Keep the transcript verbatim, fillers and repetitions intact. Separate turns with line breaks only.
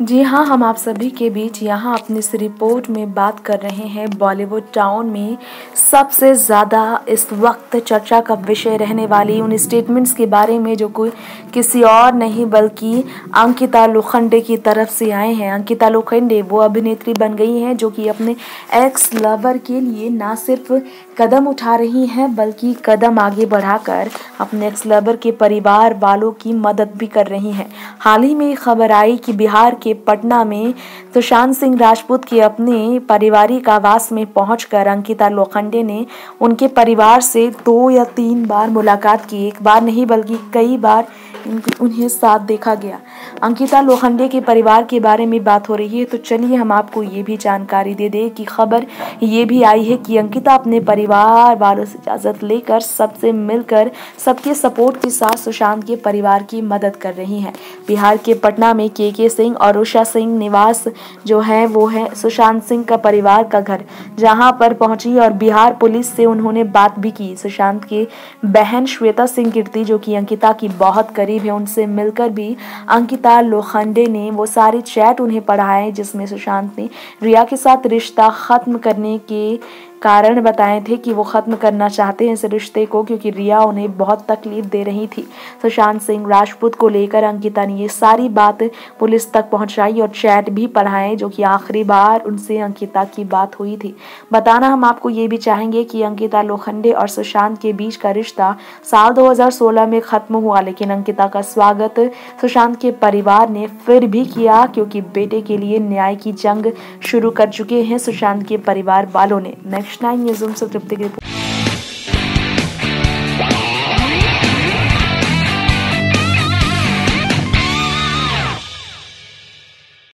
जी हाँ, हम आप सभी के बीच यहाँ अपनी इस रिपोर्ट में बात कर रहे हैं बॉलीवुड टाउन में सबसे ज़्यादा इस वक्त चर्चा का विषय रहने वाली उन स्टेटमेंट्स के बारे में जो कोई किसी और नहीं बल्कि अंकिता लोखंडे की तरफ से आए हैं। अंकिता लोखंडे वो अभिनेत्री बन गई हैं जो कि अपने एक्स लवर के लिए ना सिर्फ कदम उठा रही हैं बल्कि कदम आगे बढ़ाकर अपने एक्स लवर के परिवार वालों की मदद भी कर रही हैं। हाल ही में खबर आई कि बिहार के पटना में सुशांत सिंह राजपूत के अपने पारिवारिक आवास में पहुंचकर अंकिता लोखंडे ने उनके परिवार से दो या तीन बार मुलाकात की। एक बार नहीं बल्कि कई बार उन्हें साथ देखा गया। अंकिता लोखंडे के परिवार के बारे में बात हो रही है तो चलिए हम आपको ये भी जानकारी दे दें कि खबर ये भी आई है कि अंकिता अपने परिवार वालों से इजाज़त लेकर सबसे मिलकर सबके सपोर्ट के साथ सुशांत के परिवार की मदद कर रही हैं। बिहार के पटना में के के सिंह और उषा सिंह निवास जो है वो है सुशांत सिंह का परिवार का घर, जहां पर पहुंची और बिहार पुलिस से उन्होंने बात भी की। सुशांत के बहन श्वेता सिंह कीर्ति जो कि अंकिता की बहुत करीब है, उनसे मिलकर भी अंकिता लोखंडे ने वो सारे चैट उन्हें पढ़ाए जिसमें सुशांत ने रिया के साथ रिश्ता खत्म करने के कारण बताए थे कि वो ख़त्म करना चाहते हैं इस रिश्ते को क्योंकि रिया उन्हें बहुत तकलीफ दे रही थी। सुशांत सिंह राजपूत को लेकर अंकिता ने ये सारी बात पुलिस तक पहुंचाई और चैट भी पढ़ाए जो कि आखिरी बार उनसे अंकिता की बात हुई थी। बताना हम आपको ये भी चाहेंगे कि अंकिता लोखंडे और सुशांत के बीच का रिश्ता साल दो हज़ार सोलह में ख़त्म हुआ, लेकिन अंकिता का स्वागत सुशांत के परिवार ने फिर भी किया क्योंकि बेटे के लिए न्याय की जंग शुरू कर चुके हैं सुशांत के परिवार वालों ने। नेक्स्ट नाइन न्यूज़ से तृप्ति की रिपोर्ट।